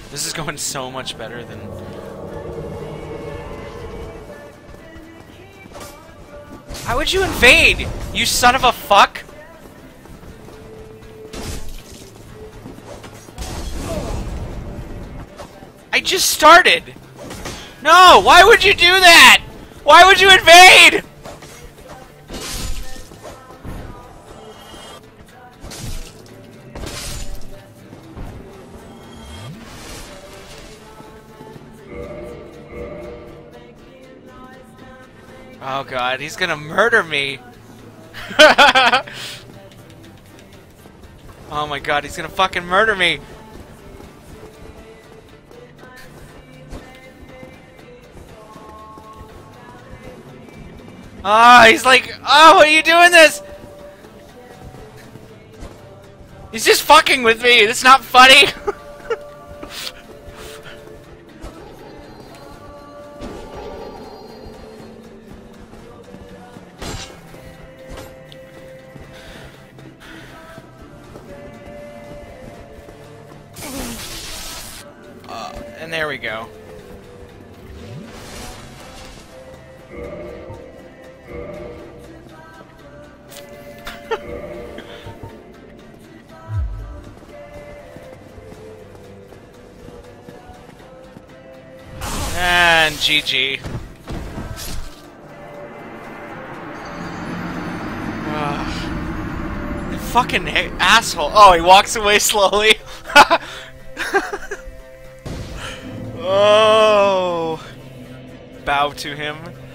This is going so much better than... Why would you invade? You son of a fuck! I just started! No! Why would you do that? Why would you invade? Oh god, he's gonna murder me! Oh my god, he's gonna fucking murder me! Ah, he's like, oh, what are you doing this? He's just fucking with me. That's not funny. And there we go. And GG. Fucking asshole. Oh, he walks away slowly. Oh. Bow to him.